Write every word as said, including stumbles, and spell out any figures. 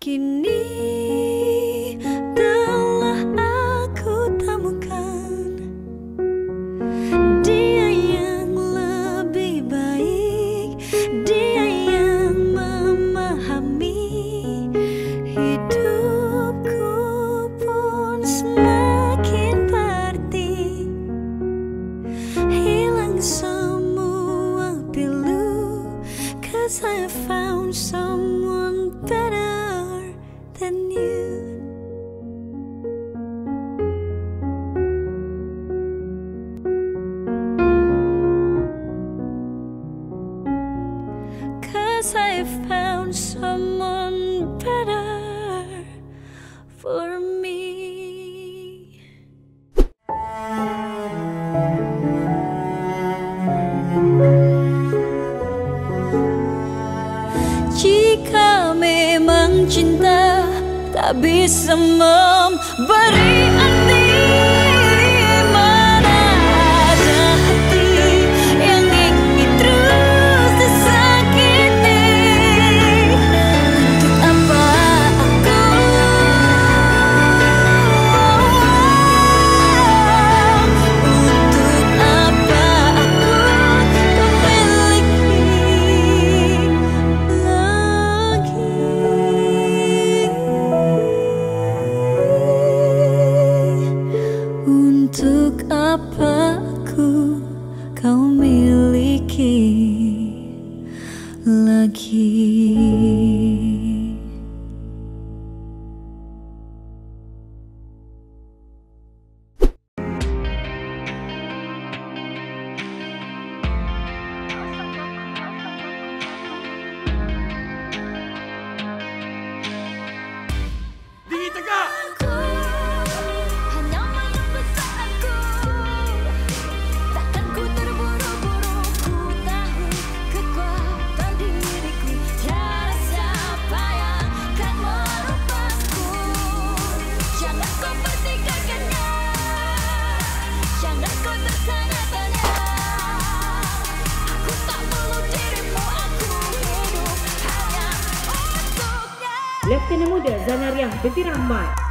Kini telah aku temukan dia yang lebih baik, dia yang memahami hidupku pun semakin berarti, hilang semua pilu, 'cause I found someone better than you. Cause I found someone better for me. Jika memang cinta tak bisa memberi arti, mana ada hati yang ingin terus disakiti. Untuk apa aku, untuk apa aku memiliki lagi. Untuk apa aku kau miliki lagi? Tinggi tegak! Letnan Muda Zanariah binti Rahmat.